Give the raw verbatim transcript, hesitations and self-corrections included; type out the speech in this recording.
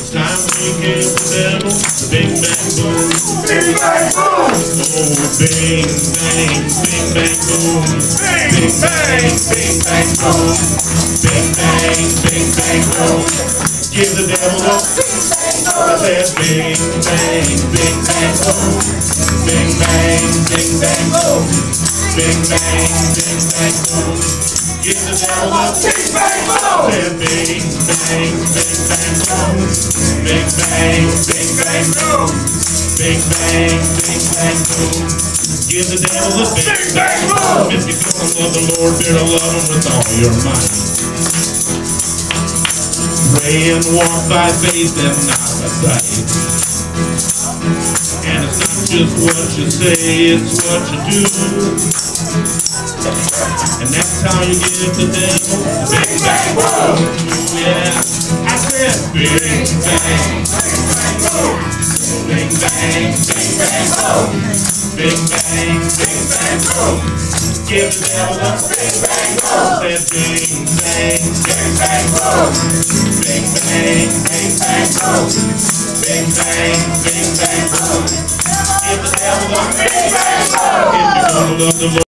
It's time we gave the devil the big bang boom. Big bang boom! Oh, bing bang, bing bang boom. Big bang, big bang boom! Bing bang, bing bang boom. Give the devil a I said bing bang, bing bang boom. Bing bang, bing bang boom. Bing bang, bing bang boom. Give the devil a Big bang boom! I said bing bang, bing bang boom. Bing bang, bing bang boom. Bing bang, bing bang boom. Give the devil a big bang boom. If you don't love the Lord, better love him with all your might. Pray and walk by faith and not by sight. And it's not just what you say, it's what you do. And that's how you give the devil a big bang boom. Yeah, I said big bang, big bang boom. Big bang, big bang boom. Big bang, big bang boom. Give the devil a big bang boom. Said big bang, big bang boom. Big bang, big bang boom. Big bang, big bang boom. Give the devil a big bang boom. If you're gonna love the Lord.